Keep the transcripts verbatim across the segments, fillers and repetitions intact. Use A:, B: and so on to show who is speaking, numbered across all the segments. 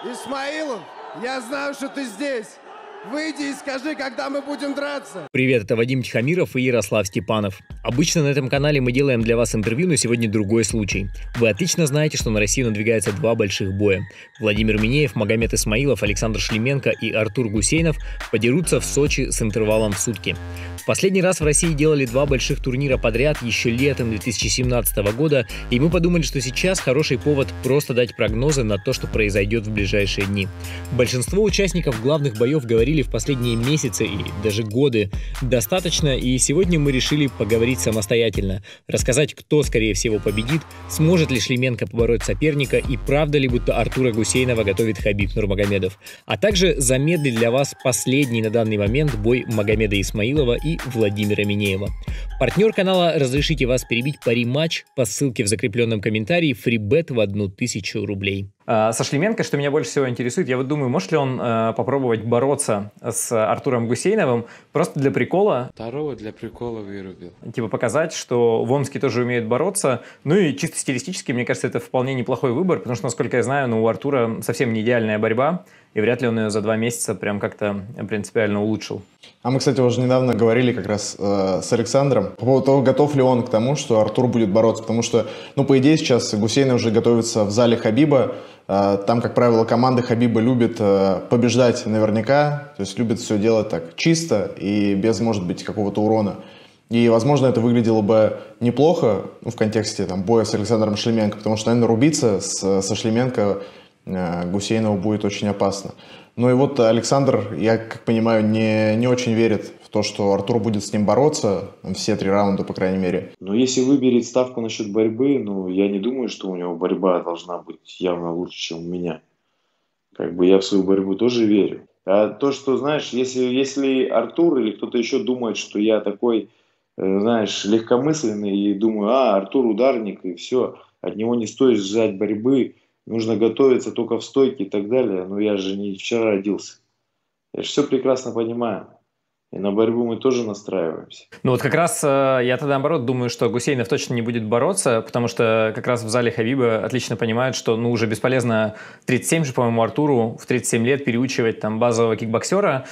A: Исмаилов, я знаю, что ты здесь. Выйди и скажи, когда мы будем драться.
B: Привет, это Вадим Тихомиров и Ярослав Степанов. Обычно на этом канале мы делаем для вас интервью, но сегодня другой случай. Вы отлично знаете, что на Россию надвигается два больших боя. Владимир Минеев, Магомед Исмаилов, Александр Шлеменко и Артур Гусейнов подерутся в Сочи с интервалом в сутки. В последний раз в России делали два больших турнира подряд еще летом две тысячи семнадцатого года, и мы подумали, что сейчас хороший повод просто дать прогнозы на то, что произойдет в ближайшие дни. Большинство участников главных боев говорили в последние месяцы и даже годы достаточно, и сегодня мы решили поговорить самостоятельно, рассказать, кто скорее всего победит, сможет ли Шлеменко побороть соперника и правда ли будто Артура Гусейнова готовит Хабиб Нурмагомедов, а также замедлить для вас последний на данный момент бой Магомеда Исмаилова и Владимира Минеева. Партнер канала «Разрешите вас перебить» пари-матч по ссылке в закрепленном комментарии, фрибет в одну тысячу рублей.
C: Со Шлеменко, что меня больше всего интересует, я вот думаю, может ли он э, попробовать бороться с Артуром Гусейновым просто для прикола?
D: Второго для прикола вырубил.
C: Типа показать, что в Омске тоже умеют бороться. Ну и чисто стилистически, мне кажется, это вполне неплохой выбор, потому что, насколько я знаю, ну, у Артура совсем не идеальная борьба, и вряд ли он ее за два месяца прям как-то принципиально улучшил.
E: А мы, кстати, уже недавно говорили как раз э, с Александром по поводу того, готов ли он к тому, что Артур будет бороться. Потому что, ну, по идее, сейчас Гусейнов уже готовится в зале Хабиба. Э, там, как правило, команда Хабиба любит э, побеждать наверняка. То есть любит все делать так чисто и без, может быть, какого-то урона. И, возможно, это выглядело бы неплохо, ну, в контексте там, боя с Александром Шлеменко. Потому что, наверное, рубиться с, со Шлеменко э, Гусейнову будет очень опасно. Ну и вот Александр, я как понимаю, не, не очень верит в то, что Артур будет с ним бороться, все три раунда, по крайней мере.
F: Но если выберет ставку насчет борьбы, ну, я не думаю, что у него борьба должна быть явно лучше, чем у меня. Как бы я в свою борьбу тоже верю. А то, что, знаешь, если, если Артур или кто-то еще думает, что я такой, знаешь, легкомысленный и думаю, а, Артур ударник и все, от него не стоит ждать борьбы, нужно готовиться только в стойке и так далее. Но я же не вчера родился. Я же все прекрасно понимаю. И на борьбу мы тоже настраиваемся.
C: Ну вот как раз я тогда наоборот думаю, что Гусейнов точно не будет бороться, потому что как раз в зале Хабиба отлично понимают, что ну уже бесполезно тридцать семь же, по-моему, Артуру в тридцать семь лет переучивать там базового кикбоксера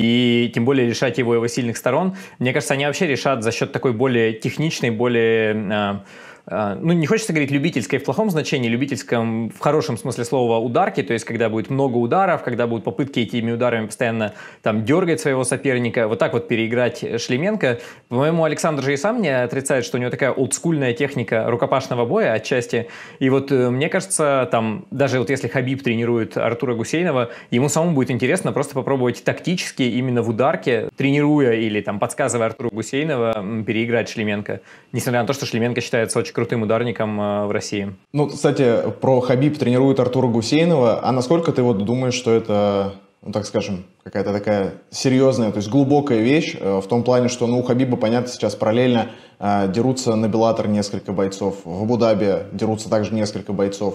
C: и тем более лишать его его сильных сторон. Мне кажется, они вообще решат за счет такой более техничной, более... Ну, не хочется говорить любительской в плохом значении, любительском в хорошем смысле слова ударки, то есть когда будет много ударов, когда будут попытки этими ударами постоянно там дергать своего соперника, вот так вот переиграть Шлеменко. По-моему, Александр же и сам не отрицает, что у него такая олдскульная техника рукопашного боя отчасти. И вот мне кажется, там, даже вот если Хабиб тренирует Артура Гусейнова, ему самому будет интересно просто попробовать тактически именно в ударке, тренируя или там подсказывая Артуру Гусейнова, переиграть Шлеменко. Несмотря на то, что Шлеменко считается очень крутым ударником э, в России.
E: Ну, кстати, про Хабиб тренирует Артура Гусейнова. А насколько ты вот думаешь, что это, ну, так скажем, какая-то такая серьезная, то есть глубокая вещь э, в том плане, что ну, у Хабиба, понятно, сейчас параллельно э, дерутся на Беллатор несколько бойцов, в Абу-Даби дерутся также несколько бойцов.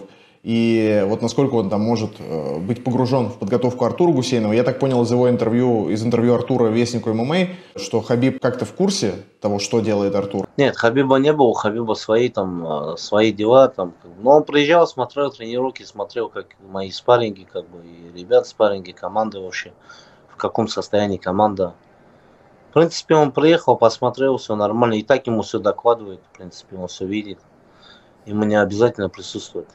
E: И вот насколько он там может э, быть погружен в подготовку Артура Гусейнова. Я так понял из его интервью, из интервью Артура Вестнику ММА, что Хабиб как-то в курсе того, что делает Артур.
G: Нет, Хабиба не было, у Хабиба свои там, свои дела там. Но он приезжал, смотрел тренировки, смотрел, как мои спарринги, как бы, и ребят спарринги, команды вообще, в каком состоянии команда. В принципе, он приехал, посмотрел, все нормально, и так ему все докладывает, в принципе, он все видит. Ему не обязательно присутствовать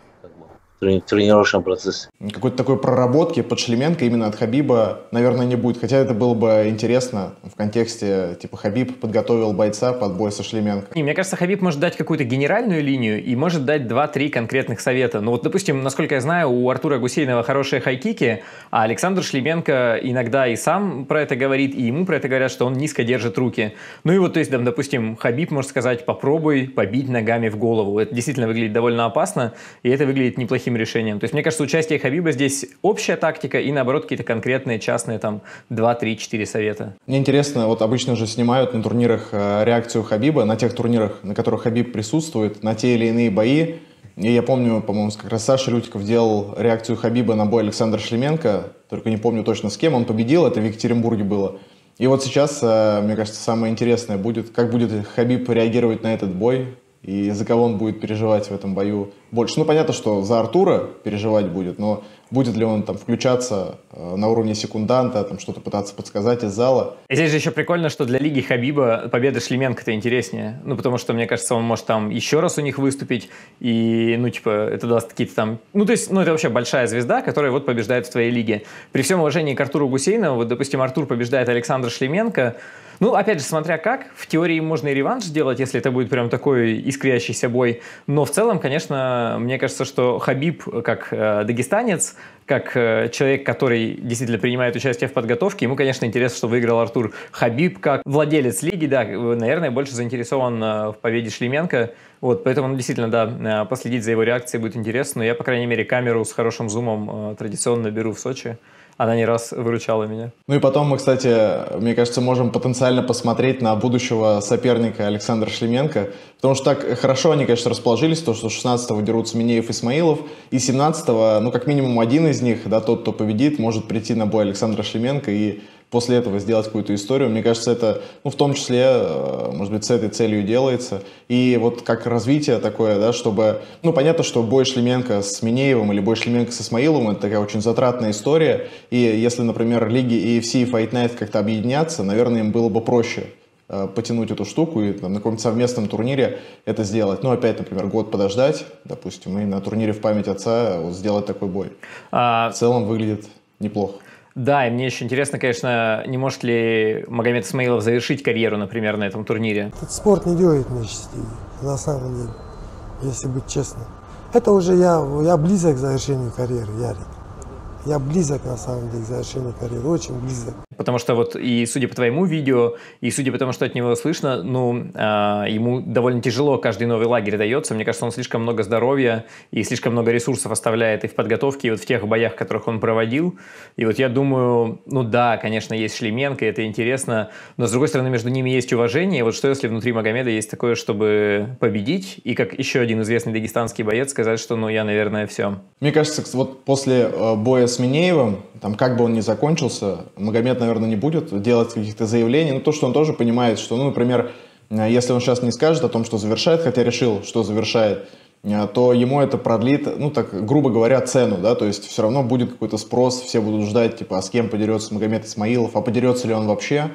G: в тренировочном процессе.
E: Какой-то такой проработки под Шлеменко именно от Хабиба, наверное, не будет. Хотя это было бы интересно в контексте, типа, Хабиб подготовил бойца под бой со Шлеменко.
C: И мне кажется, Хабиб может дать какую-то генеральную линию и может дать два-три конкретных совета. Ну вот, допустим, насколько я знаю, у Артура Гусейнова хорошие хайкики, а Александр Шлеменко иногда и сам про это говорит, и ему про это говорят, что он низко держит руки. Ну и вот, то есть, там, допустим, Хабиб может сказать, попробуй побить ногами в голову. Это действительно выглядит довольно опасно, и это выглядит неплохим решением. То есть, мне кажется, участие Хабиба здесь общая тактика и, наоборот, какие-то конкретные, частные, там, два-три-четыре совета.
E: Мне интересно, вот обычно же снимают на турнирах э, реакцию Хабиба, на тех турнирах, на которых Хабиб присутствует, на те или иные бои. И я помню, по-моему, как раз Саша Лютиков делал реакцию Хабиба на бой Александра Шлеменко, только не помню точно с кем, он победил, это в Екатеринбурге было. И вот сейчас, э, мне кажется, самое интересное будет, как будет Хабиб реагировать на этот бой, и за кого он будет переживать в этом бою больше. Ну, понятно, что за Артура переживать будет, но будет ли он там включаться э, на уровне секунданта, там что-то пытаться подсказать из зала.
C: И здесь же еще прикольно, что для Лиги Хабиба победа Шлеменко-то интереснее. Ну, потому что, мне кажется, он может там еще раз у них выступить, и, ну, типа, это даст какие-то там... Ну, то есть, ну, это вообще большая звезда, которая вот побеждает в твоей лиге. При всем уважении к Артуру Гусейнову, вот, допустим, Артур побеждает Александра Шлеменко. Ну, опять же, смотря как, в теории можно и реванш сделать, если это будет прям такой искрящийся бой. Но в целом, конечно, мне кажется, что Хабиб, как э, дагестанец, как э, человек, который действительно принимает участие в подготовке, ему, конечно, интересно, что выиграл Артур. Хабиб, как владелец лиги, да, наверное, больше заинтересован э, в победе Шлеменко. Вот, поэтому, ну, действительно, да, последить за его реакцией будет интересно. Но я, по крайней мере, камеру с хорошим зумом э, традиционно беру в Сочи. Она не раз выручала меня.
E: Ну и потом мы, кстати, мне кажется, можем потенциально посмотреть на будущего соперника Александра Шлеменко, потому что так хорошо они, конечно, расположились, то, что шестнадцатого дерутся Минеев и Исмаилов, и семнадцатого, ну, как минимум один из них, да, тот, кто победит, может прийти на бой Александра Шлеменко и после этого сделать какую-то историю. Мне кажется, это, ну, в том числе, может быть, с этой целью делается. И вот как развитие такое, да, чтобы... Ну, понятно, что бой Шлеменко с Минеевым или бой Шлеменко с Исмаиловым — это такая очень затратная история. И если, например, лиги и эф си и Fight Night как-то объединятся, наверное, им было бы проще э, потянуть эту штуку и там, на каком-то совместном турнире это сделать. Ну, опять, например, год подождать, допустим, и на турнире в память отца вот, сделать такой бой. А... В целом выглядит неплохо.
C: Да, и мне еще интересно, конечно, не может ли Магомед Исмаилов завершить карьеру, например, на этом турнире?
H: Этот спорт не делает меня счастливее, на самом деле, если быть честным. Это уже я, я близок к завершению карьеры, Ярик. Я близок, на самом деле, к завершению карьеры, очень близок.
C: Потому что вот и судя по твоему видео, и судя по тому, что от него слышно, ну, э, ему довольно тяжело каждый новый лагерь дается. Мне кажется, он слишком много здоровья и слишком много ресурсов оставляет и в подготовке, и вот в тех боях, которых он проводил. И вот я думаю, ну да, конечно, есть Шлеменко, это интересно, но с другой стороны, между ними есть уважение. Вот что если внутри Магомеда есть такое, чтобы победить, и как еще один известный дагестанский боец сказать, что, ну, я, наверное, все.
E: Мне кажется, вот после э, боя с Минеевым, там, как бы он ни закончился, Магомед, наверное, не будет делать каких-то заявлений. Ну, то, что он тоже понимает, что, ну, например, если он сейчас не скажет о том, что завершает, хотя решил, что завершает, то ему это продлит, ну, так, грубо говоря, цену, да, то есть все равно будет какой-то спрос, все будут ждать, типа, а с кем подерется Магомед Исмаилов, а подерется ли он вообще.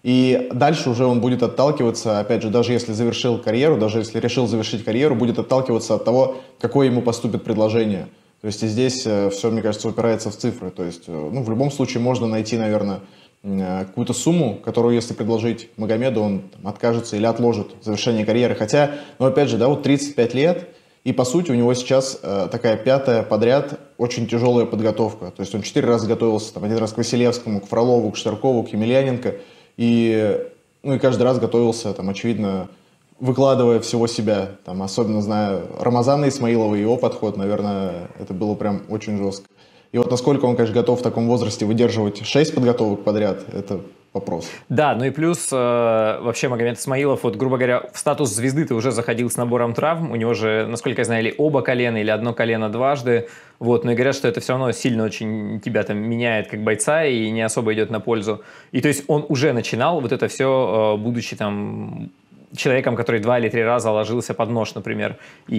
E: И дальше уже он будет отталкиваться, опять же, даже если завершил карьеру, даже если решил завершить карьеру, будет отталкиваться от того, какое ему поступит предложение. То есть и здесь э, все, мне кажется, упирается в цифры. То есть, э, ну, в любом случае можно найти, наверное, э, какую-то сумму, которую, если предложить Магомеду, он там, откажется или отложит завершение карьеры. Хотя, ну, опять же, да, вот тридцать пять лет, и, по сути, у него сейчас э, такая пятая подряд очень тяжелая подготовка. То есть он четыре раза готовился, там, один раз к Василевскому, к Фролову, к Штыркову, к Емельяненко. И, ну, и каждый раз готовился, там, очевидно, выкладывая всего себя, там, особенно зная Рамазана Исмаилова и его подход, наверное, это было прям очень жестко. И вот насколько он, конечно, готов в таком возрасте выдерживать шесть подготовок подряд, это вопрос.
C: Да, ну и плюс э, вообще Магомед Исмаилов, вот, грубо говоря, в статус звезды ты уже заходил с набором травм, у него же, насколько я знаю, или оба колена, или одно колено дважды, вот, но и говорят, что это все равно сильно очень тебя там меняет как бойца и не особо идет на пользу. И то есть он уже начинал вот это все, э, будучи там человеком, который два или три раза ложился под нож, например.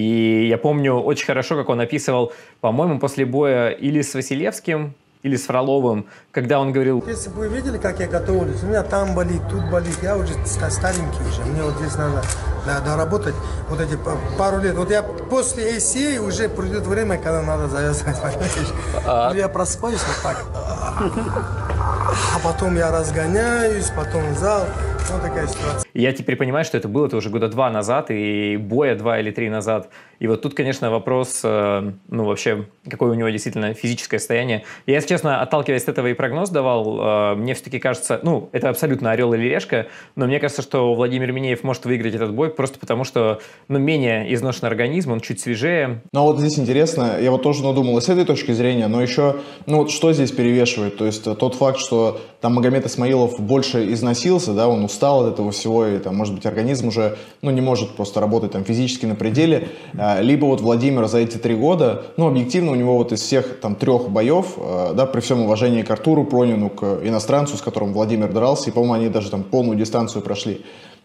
C: И я помню очень хорошо, как он описывал, по-моему, после боя или с Василевским, или с Фроловым, когда он говорил...
H: Если бы вы видели, как я готовлюсь, у меня там болит, тут болит, я уже старенький уже, мне вот здесь надо, надо доработать вот эти пару лет. Вот я после эй си эй уже придет время, когда надо завязывать, понимаешь? А... Я просыпаюсь вот так, а потом я разгоняюсь, потом в зал. Вот такая ситуация.
C: Я теперь понимаю, что это было-то уже года два назад, и боя два или три назад. И вот тут, конечно, вопрос, э, ну, вообще, какое у него действительно физическое состояние. Я, если честно, отталкиваясь от этого и прогноз давал, э, мне все-таки кажется, ну, это абсолютно орел или решка, но мне кажется, что Владимир Минеев может выиграть этот бой просто потому, что, ну, менее изношенный организм, он чуть свежее.
E: Ну, вот здесь интересно, я вот тоже надумал и с этой точки зрения, но еще, ну, вот что здесь перевешивает? То есть тот факт, что там Магомед Исмаилов больше износился, да, он устал от этого всего, и там, может быть, организм уже, ну, не может просто работать там физически на пределе, либо вот Владимир за эти три года, ну, объективно у него вот из всех там трех боев, да, при всем уважении к Артуру Пронину, к иностранцу, с которым Владимир дрался, и, по-моему, они даже там полную дистанцию прошли,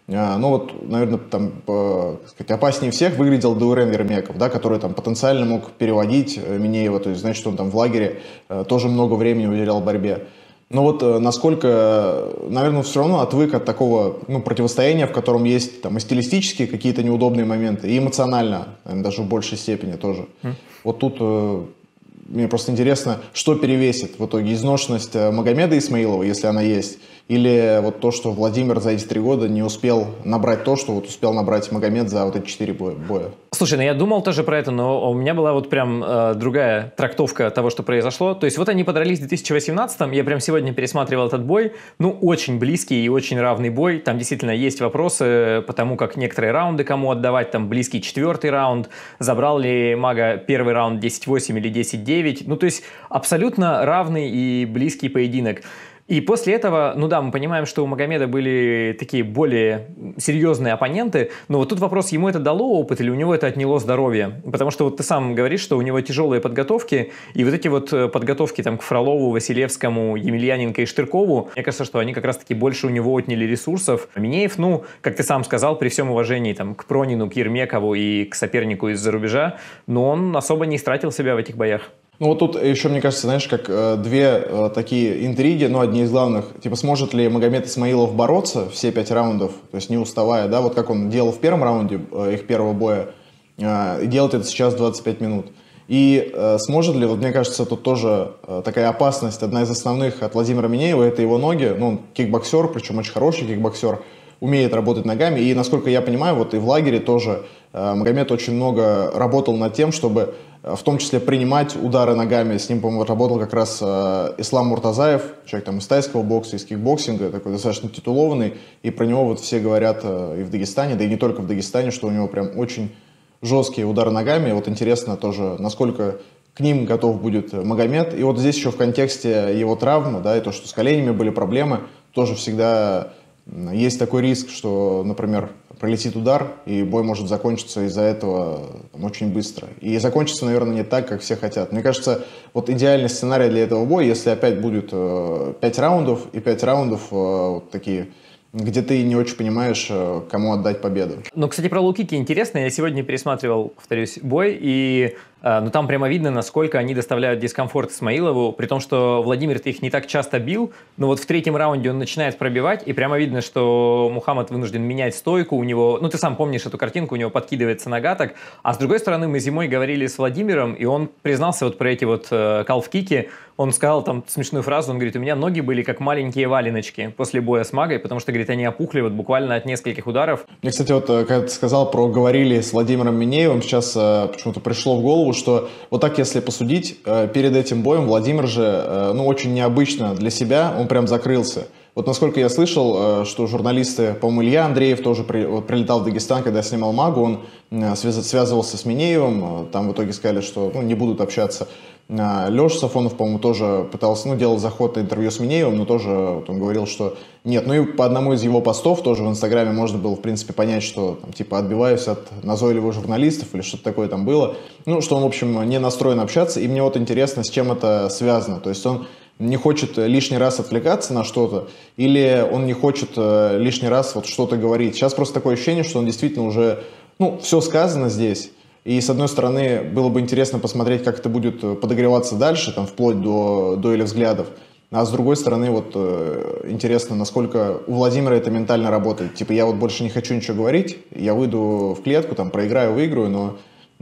E: Ну вот, наверное, там, сказать, опаснее всех выглядел Даурен Ермеков, да, который там потенциально мог переводить Минеева, то есть, значит, он там в лагере тоже много времени уделял борьбе. Но вот насколько, наверное, все равно отвык от такого, ну, противостояния, в котором есть там и стилистические какие-то неудобные моменты, и эмоционально, наверное, даже в большей степени тоже. Mm. Вот тут мне просто интересно, что перевесит в итоге: изношенность Магомеда Исмаилова, если она есть, или вот то, что Владимир за эти три года не успел набрать то, что вот успел набрать Магомед за вот эти четыре боя.
C: Слушай, ну я думал тоже про это, но у меня была вот прям э, другая трактовка того, что произошло. То есть вот они подрались в две тысячи восемнадцатом, я прям сегодня пересматривал этот бой. Ну, очень близкий и очень равный бой. Там действительно есть вопросы по тому, как некоторые раунды кому отдавать. Там близкий четвертый раунд. Забрал ли Мага первый раунд десять восемь или десять девять. Ну, то есть абсолютно равный и близкий поединок. И после этого, ну да, мы понимаем, что у Магомеда были такие более серьезные оппоненты, но вот тут вопрос, ему это дало опыт или у него это отняло здоровье? Потому что вот ты сам говоришь, что у него тяжелые подготовки, и вот эти вот подготовки там к Фролову, Василевскому, Емельяненко и Штыркову, мне кажется, что они как раз-таки больше у него отняли ресурсов. Минеев, ну, как ты сам сказал, при всем уважении там к Пронину, к Ермекову и к сопернику из-за рубежа, но он особо не истратил себя в этих боях.
E: Ну вот тут еще, мне кажется, знаешь, как э, две э, такие интриги, ну, одни из главных, типа, сможет ли Магомед Исмаилов бороться все пять раундов, то есть не уставая, да, вот как он делал в первом раунде э, их первого боя, э, и делать это сейчас двадцать пять минут. И э, сможет ли, вот мне кажется, тут тоже э, такая опасность, одна из основных от Владимира Минеева, это его ноги, ну, он кикбоксер, причем очень хороший кикбоксер, умеет работать ногами, и, насколько я понимаю, вот и в лагере тоже э, Магомед очень много работал над тем, чтобы в том числе принимать удары ногами. С ним, по-моему, работал как раз э, Ислам Муртазаев, человек там из тайского бокса, из кикбоксинга, такой достаточно титулованный, и про него вот все говорят э, и в Дагестане, да и не только в Дагестане, что у него прям очень жесткие удары ногами. И вот интересно тоже, насколько к ним готов будет Магомед. И вот здесь еще в контексте его травмы, да, и то, что с коленями были проблемы, тоже всегда есть такой риск, что, например, пролетит удар, и бой может закончиться из-за этого там, очень быстро. И закончится, наверное, не так, как все хотят. Мне кажется, вот идеальный сценарий для этого боя, если опять будет э, пять раундов, и пять раундов э, вот такие, где ты не очень понимаешь, э, кому отдать победу.
C: Ну, кстати, про лоу-кики интересно. Я сегодня пересматривал, повторюсь, бой, и ну, там прямо видно, насколько они доставляют дискомфорт Исмаилову, при том, что Владимир-то их не так часто бил, но вот в третьем раунде он начинает пробивать, и прямо видно, что Мухаммад вынужден менять стойку, у него, ну, ты сам помнишь эту картинку, у него подкидывается нога так, а с другой стороны, мы зимой говорили с Владимиром, и он признался вот про эти вот э, калф-кики, он сказал там смешную фразу, он говорит, у меня ноги были как маленькие валеночки после боя с Магой, потому что, говорит, они опухли вот буквально от нескольких ударов.
E: Мне, кстати, вот, когда ты сказал про «говорили с Владимиром Минеевым», сейчас э, почему-то пришло в голову, что вот так, если посудить, перед этим боем Владимир же, ну, очень необычно для себя, он прям закрылся. Вот насколько я слышал, что журналисты, по-моему, Илья Андреев тоже при, вот, прилетал в Дагестан, когда снимал «Магу», он связ, связывался с Минеевым, там в итоге сказали, что ну, не будут общаться. Леша Сафонов, по-моему, тоже пытался, ну, делал заход на интервью с Минеевым, но тоже вот, он говорил, что нет. Ну и по одному из его постов тоже в Инстаграме можно было, в принципе, понять, что, там, типа, отбиваюсь от назойливых журналистов или что-то такое там было. Ну, что он, в общем, не настроен общаться, и мне вот интересно, с чем это связано. То есть он не хочет лишний раз отвлекаться на что-то, или он не хочет лишний раз вот что-то говорить. Сейчас просто такое ощущение, что он действительно уже, ну, все сказано здесь. И, с одной стороны, было бы интересно посмотреть, как это будет подогреваться дальше, там, вплоть до дуэли взглядов. А с другой стороны, вот, э, интересно, насколько у Владимира это ментально работает. Типа, я вот больше не хочу ничего говорить, я выйду в клетку, там, проиграю, выиграю, но...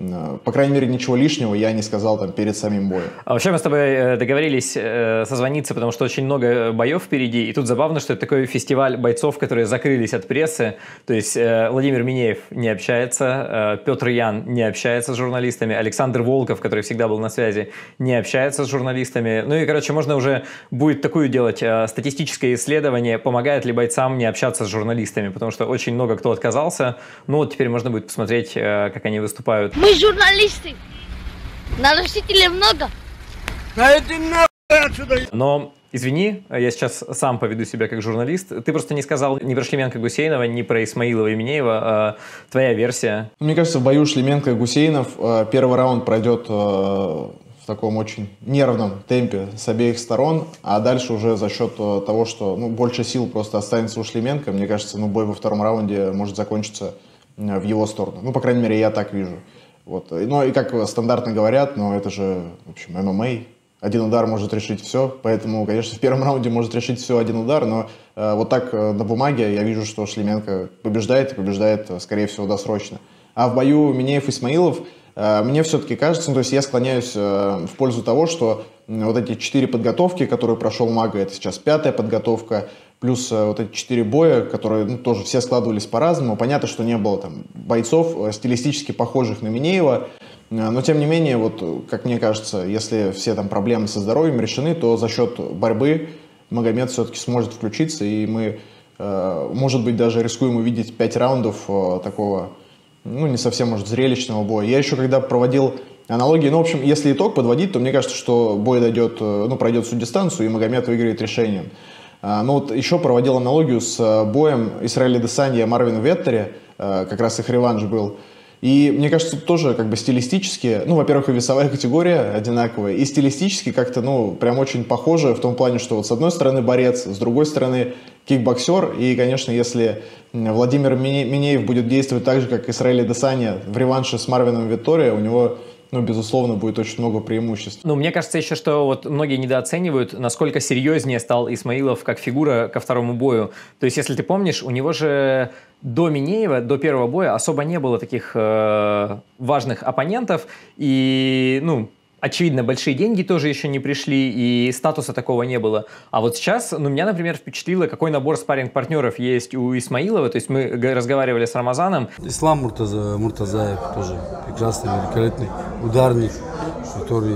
E: По крайней мере, ничего лишнего я не сказал там перед самим боем.
C: А вообще мы с тобой договорились э, созвониться, потому что очень много боев впереди. И тут забавно, что это такой фестиваль бойцов, которые закрылись от прессы. То есть э, Владимир Минеев не общается, э, Петр Ян не общается с журналистами, Александр Волков, который всегда был на связи, не общается с журналистами. Ну и, короче, можно уже будет такое делать э, статистическое исследование, помогает ли бойцам не общаться с журналистами, потому что очень много кто отказался. Ну вот теперь можно будет посмотреть, э, как они выступают.
I: Мы журналисты. Нарушителей много.
C: Но, извини, я сейчас сам поведу себя как журналист. Ты просто не сказал ни про Шлеменко-Гусейнова, ни про Исмаилова и Минеева. А твоя версия?
E: Мне кажется, в бою Шлеменко-Гусейнов первый раунд пройдет в таком очень нервном темпе с обеих сторон, а дальше уже за счет того, что ну, больше сил просто останется у Шлеменко, мне кажется, ну, бой во втором раунде может закончиться в его сторону. Ну, по крайней мере, я так вижу. Вот. Ну, и как стандартно говорят, но это же, в общем, эм эм а. Один удар может решить все, поэтому, конечно, в первом раунде может решить все один удар, но э, вот так э, на бумаге я вижу, что Шлеменко побеждает и побеждает, скорее всего, досрочно. А в бою Минеев-Исмаилов э, мне все-таки кажется, ну, то есть я склоняюсь э, в пользу того, что э, вот эти четыре подготовки, которые прошел Мага, это сейчас пятая подготовка, плюс э, вот эти четыре боя, которые ну, тоже все складывались по-разному. Понятно, что не было там бойцов э, стилистически похожих на Минеева, но, тем не менее, вот, как мне кажется, если все там проблемы со здоровьем решены, то за счет борьбы Магомед все-таки сможет включиться, и мы, э, может быть, даже рискуем увидеть пять раундов э, такого, ну, не совсем, может, зрелищного боя. Я еще когда проводил аналогии, ну, в общем, если итог подводить, то мне кажется, что бой дойдет, ну, пройдет всю дистанцию, и Магомед выиграет решением. А, ну, вот еще проводил аналогию с боем Исраэля Адесанья и Марвина Веттери, э, как раз их реванш был. И мне кажется, тут тоже как бы стилистически, ну, во-первых, и весовая категория одинаковая, и стилистически как-то, ну, прям очень похоже в том плане, что вот с одной стороны борец, с другой стороны кикбоксер, и, конечно, если Владимир Минеев будет действовать так же, как Исраэль Адесанья в реванше с Марвином Веттери, у него, ну, безусловно, будет очень много преимуществ.
C: Ну, мне кажется еще, что вот многие недооценивают, насколько серьезнее стал Исмаилов как фигура ко второму бою. То есть, если ты помнишь, у него же до Минеева, до первого боя особо не было таких э, важных оппонентов, и, ну, очевидно, большие деньги тоже еще не пришли, и статуса такого не было. А вот сейчас, ну, меня, например, впечатлило, какой набор спарринг-партнеров есть у Исмаилова. То есть мы разговаривали с Рамазаном.
J: Ислам Муртаза, Муртазаев тоже прекрасный, великолепный ударник, который,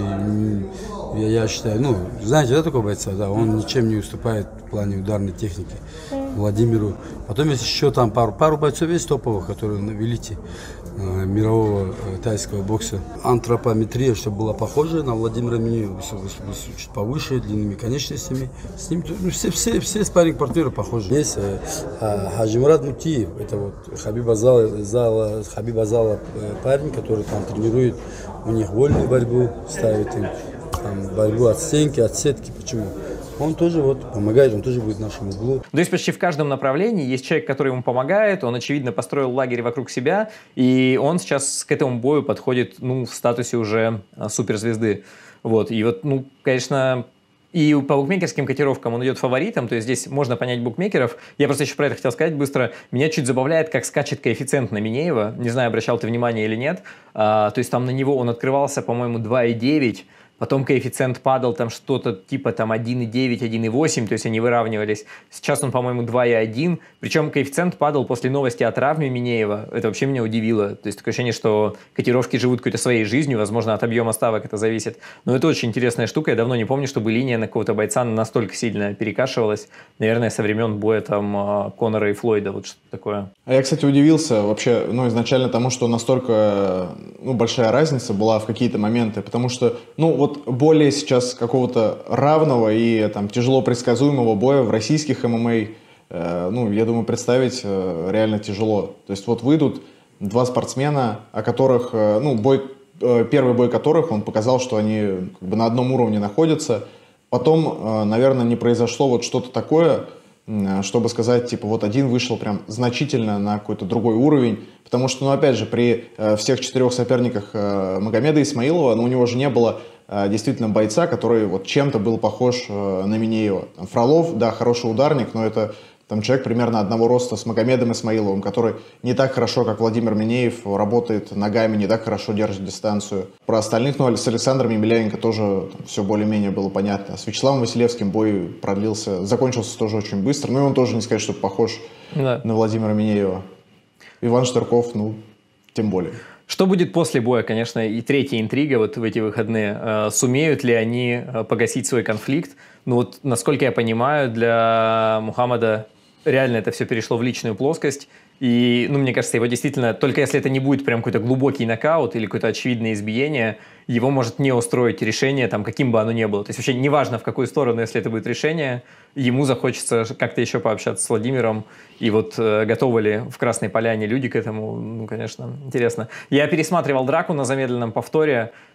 J: я, я считаю, ну, знаете, да, такого бойца, да, он ничем не уступает в плане ударной техники Владимиру. Потом есть еще там пару, пару бойцов есть топовых, которые на велите э, мирового э, тайского бокса. Антропометрия, чтобы была похожа на Владимира Минеева, чуть повыше, длинными конечностями. С ним ну, все, все, все спарринг-партнеры похожи. Есть э, Хаджимурат Мутиев, это вот Хабиб Азала, Зала, Хабиб Азала э, парень, который там тренирует, у них вольную борьбу, ставит им там, борьбу от стенки, от сетки. Почему? Он тоже вот помогает, он тоже будет в нашем углу.
C: То есть почти в каждом направлении есть человек, который ему помогает, он, очевидно, построил лагерь вокруг себя, и он сейчас к этому бою подходит, ну, в статусе уже суперзвезды. Вот, и вот, ну, конечно, и по букмекерским котировкам он идет фаворитом, то есть здесь можно понять букмекеров. Я просто еще про это хотел сказать быстро. Меня чуть забавляет, как скачет коэффициент на Минеева. Не знаю, обращал ты внимание или нет. А, то есть там на него он открывался, по-моему, два и девять. Потом коэффициент падал там что-то типа там один и девять, один и восемь, то есть они выравнивались. Сейчас он, по-моему, два и один. Причем коэффициент падал после новости о травме Минеева. Это вообще меня удивило. То есть такое ощущение, что котировки живут какой-то своей жизнью. Возможно, от объема ставок это зависит. Но это очень интересная штука. Я давно не помню, чтобы линия на какого-то бойца настолько сильно перекашивалась. Наверное, со времен боя там Конора и Флойда. Вот что такое.
E: А я, кстати, удивился вообще, ну, изначально тому, что настолько, ну, большая разница была в какие-то моменты. Потому что, ну, вот более сейчас какого-то равного и там тяжело предсказуемого боя в российских эм эм а, э, ну, я думаю, представить э, реально тяжело. То есть вот выйдут два спортсмена, о которых, э, ну, бой, э, первый бой которых, он показал, что они как бы на одном уровне находятся. Потом, э, наверное, не произошло вот что-то такое, э, чтобы сказать, типа, вот один вышел прям значительно на какой-то другой уровень. Потому что, ну, опять же, при э, всех четырех соперниках э, Магомеда Исмаилова, ну, у него же не было действительно бойца, который вот чем-то был похож на Минеева. Там Фролов, да, хороший ударник, но это там человек примерно одного роста с Магомедом Исмаиловым, который не так хорошо, как Владимир Минеев, работает ногами, не так хорошо держит дистанцию. Про остальных, ну, с Александром Емельяненко тоже там, все более-менее было понятно. С Вячеславом Василевским бой продлился, закончился тоже очень быстро, ну и он тоже, не сказать, что похож да. на Владимира Минеева. Иван Штырков, ну, тем более.
C: Что будет после боя, конечно, и третья интрига вот в эти выходные. Э, сумеют ли они погасить свой конфликт? Ну вот, насколько я понимаю, для Мухаммада реально это все перешло в личную плоскость. И, ну, мне кажется, его действительно, только если это не будет прям какой-то глубокий нокаут или какое-то очевидное избиение, его может не устроить решение, там, каким бы оно ни было. То есть вообще неважно, в какую сторону, если это будет решение, ему захочется как-то еще пообщаться с Владимиром. И вот э, готовы ли в Красной Поляне люди к этому, ну, конечно, интересно. Я пересматривал драку на замедленном повторе.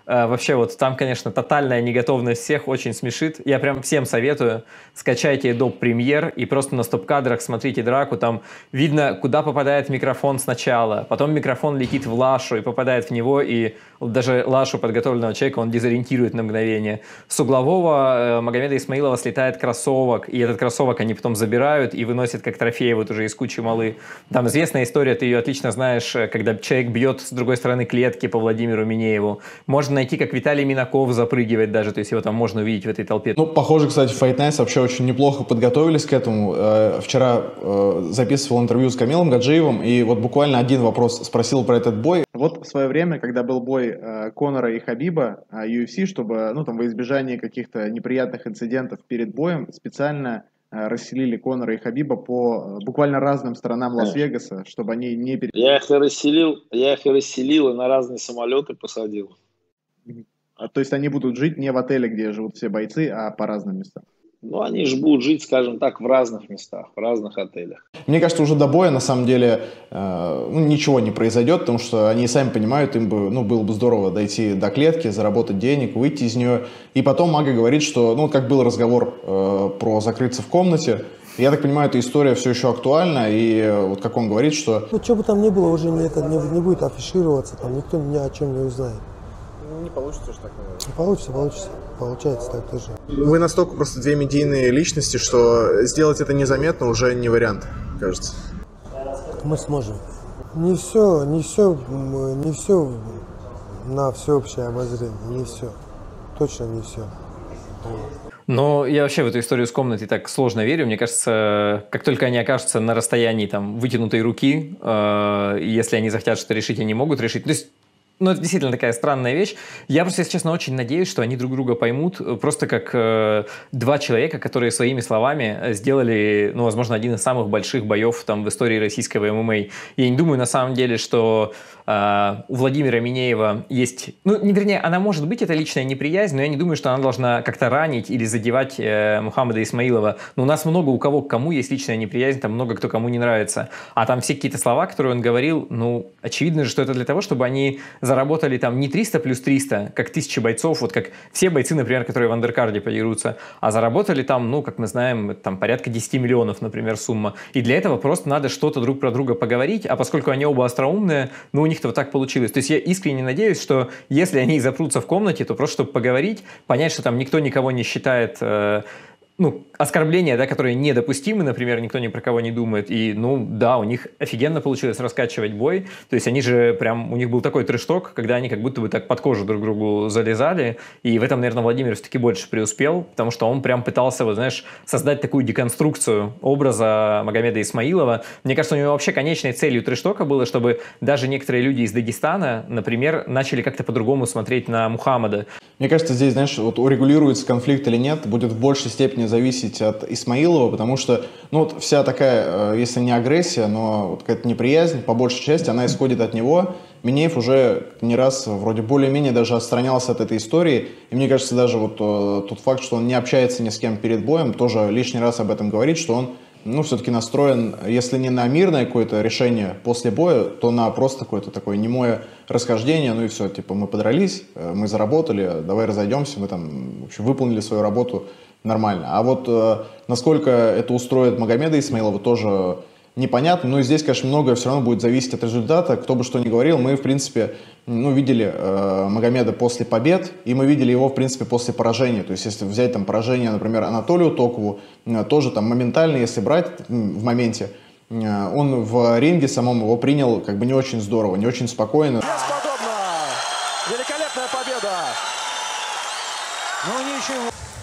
C: А, вообще, вот там, конечно, тотальная неготовность всех очень смешит. Я прям всем советую, скачайте Adobe Premiere и просто на стоп-кадрах смотрите драку. Там видно, куда попадает микрофон сначала, потом микрофон летит в Лашу и попадает в него, и даже Лашу, подготовленного человека, он дезориентирует на мгновение. С углового э, Магомеда Исмаилова слетает кроссовок, и этот кроссовок они потом забирают и выносят как трофей вот уже из кучи малы. Там известная история, ты ее отлично знаешь, когда человек бьет с другой стороны клетки по Владимиру Минееву. Можно найти, как Виталий Минаков запрыгивает даже, то есть его там можно увидеть в этой толпе.
E: Ну, похоже, кстати, Fight Nights вообще очень неплохо подготовились к этому. Вчера записывал интервью с Камилом Гаджиевым, и вот буквально один вопрос спросил про этот бой. Вот в свое время, когда был бой Конора и Хабиба, ю эф си, чтобы, ну, там, во избежание каких-то неприятных инцидентов перед боем, специально расселили Конора и Хабиба по буквально разным сторонам Лас-Вегаса, чтобы они не... Пере...
F: Я их и расселил, я их и расселил, и на разные самолеты посадил.
E: А, то есть они будут жить не в отеле, где живут все бойцы, а по разным местам?
F: Ну, они же будут жить, скажем так, в разных местах, в разных отелях.
E: Мне кажется, уже до боя, на самом деле, э, ну, ничего не произойдет, потому что они сами понимают, им бы, ну, было бы здорово дойти до клетки, заработать денег, выйти из нее. И потом Мага говорит, что, ну, как был разговор э, про закрыться в комнате, я так понимаю, эта история все еще актуальна, и э, вот как он говорит, что...
H: Ну, что бы там ни было, уже не, это, не, не будет афишироваться, там никто ни о чем не узнает.
E: Не получится же так, наверное.
H: Не получится, получится. Получается так тоже.
E: Вы настолько просто две медийные личности, что сделать это незаметно уже не вариант, кажется.
H: Мы сможем. Не все, не все, не все на всеобщее обозрение, не все. Точно не все.
C: Но я вообще в эту историю с комнатой так сложно верю. Мне кажется, как только они окажутся на расстоянии там вытянутой руки, э, если они захотят что-то решить, они могут решить. То есть, ну, это действительно такая странная вещь. Я просто, если честно, очень надеюсь, что они друг друга поймут просто как э, два человека, которые своими словами сделали, ну, возможно, один из самых больших боев там в истории российского эм эм а. Я не думаю, на самом деле, что э, у Владимира Минеева есть... Ну, не, вернее, она может быть, это личная неприязнь, но я не думаю, что она должна как-то ранить или задевать э, Мухаммада Исмаилова. Но у нас много у кого к кому есть личная неприязнь, там много кто кому не нравится. А там все какие-то слова, которые он говорил, ну, очевидно же, что это для того, чтобы они... заработали там не триста плюс триста, как тысячи бойцов, вот как все бойцы, например, которые в андеркарде подерутся, а заработали там, ну, как мы знаем, там порядка десять миллионов, например, сумма. И для этого просто надо что-то друг про друга поговорить, а поскольку они оба остроумные, ну, у них-то вот так получилось. То есть я искренне надеюсь, что если они запрутся в комнате, то просто чтобы поговорить, понять, что там никто никого не считает... Э, ну, оскорбления, да, которые недопустимы, например, никто ни про кого не думает. И, ну, да, у них офигенно получилось раскачивать бой. То есть они же прям, у них был такой трэш-ток, когда они как будто бы так под кожу друг другу залезали. И в этом, наверное, Владимир все-таки больше преуспел, потому что он прям пытался, вот, знаешь, создать такую деконструкцию образа Магомеда Исмаилова. Мне кажется, у него вообще конечной целью трэш-тока было, чтобы даже некоторые люди из Дагестана, например, начали как-то по-другому смотреть на Мухаммада.
E: Мне кажется, здесь, знаешь, вот урегулируется конфликт или нет, будет в большей степени зависеть от Исмаилова, потому что, ну, вот вся такая, если не агрессия, но вот какая-то неприязнь, по большей части, она исходит от него. Минеев уже не раз вроде более-менее даже отстранялся от этой истории, и мне кажется, даже вот тот факт, что он не общается ни с кем перед боем, тоже лишний раз об этом говорит, что он, ну, все-таки настроен, если не на мирное какое-то решение после боя, то на просто какое-то такое немое расхождение, ну и все, типа, мы подрались, мы заработали, давай разойдемся, мы там, в общем, выполнили свою работу нормально. А вот э, насколько это устроит Магомеда Исмаилова, тоже непонятно. Но и здесь, конечно, многое все равно будет зависеть от результата. Кто бы что ни говорил, мы, в принципе, ну, видели э, Магомеда после побед, и мы видели его, в принципе, после поражения. То есть, если взять там поражение, например, Анатолию Токову, э, тоже там моментально, если брать в моменте, э, он в ринге самом его принял как бы не очень здорово, не очень спокойно.
K: Бесподобно! Великолепная победа! Ну, ничего.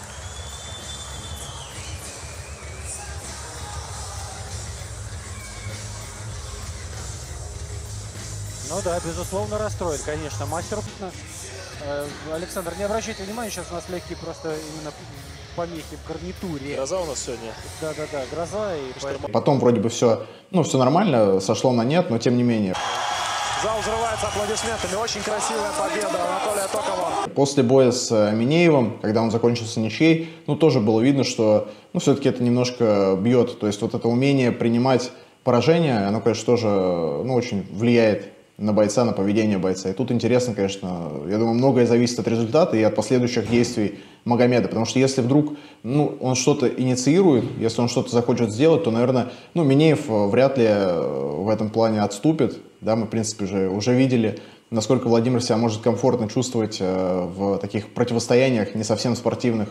K: Ну да, безусловно, расстроен, конечно, мастер. Александр, не обращайте внимания, сейчас у нас легкие просто именно помехи в гарнитуре.
L: Гроза у нас сегодня.
K: Да-да-да, гроза. И поэтому...
E: Потом вроде бы все, ну, все нормально, сошло на нет, но тем не менее.
K: Зал взрывается аплодисментами. Очень красивая победа Анатолия Токова.
E: После боя с Минеевым, когда он закончился ничьей, ну, тоже было видно, что, ну, все-таки это немножко бьет. То есть вот это умение принимать поражение, оно, конечно, тоже, ну, очень влияет на бойца, на поведение бойца. И тут интересно, конечно, я думаю, многое зависит от результата и от последующих действий Магомеда. Потому что если вдруг ну, он что-то инициирует, если он что-то захочет сделать, то, наверное, ну, Минеев вряд ли в этом плане отступит. Да, мы, в принципе, уже, уже видели, насколько Владимир себя может комфортно чувствовать в таких противостояниях не совсем спортивных.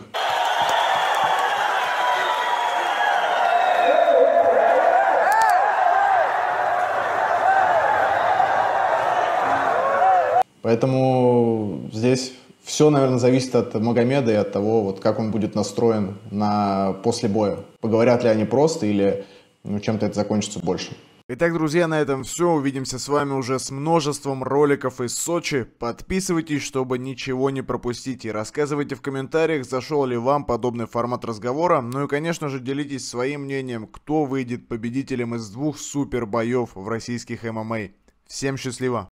E: Поэтому здесь все, наверное, зависит от Магомеда и от того, вот, как он будет настроен на после боя. Поговорят ли они просто или ну, чем-то это закончится больше.
L: Итак, друзья, на этом все. Увидимся с вами уже с множеством роликов из Сочи. Подписывайтесь, чтобы ничего не пропустить. И рассказывайте в комментариях, зашел ли вам подобный формат разговора. Ну и, конечно же, делитесь своим мнением, кто выйдет победителем из двух супер боев в российских эм эм а. Всем счастливо!